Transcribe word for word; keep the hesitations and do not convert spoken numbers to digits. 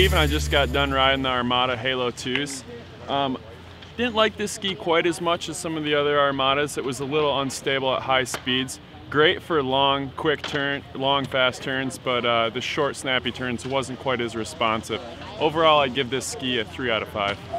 Steve and I just got done riding the Armada Halo twos. Um, didn't like this ski quite as much as some of the other Armadas. It was a little unstable at high speeds. Great for long, quick turn, long, fast turns, but uh, the short, snappy turns wasn't quite as responsive. Overall, I'd give this ski a three out of five.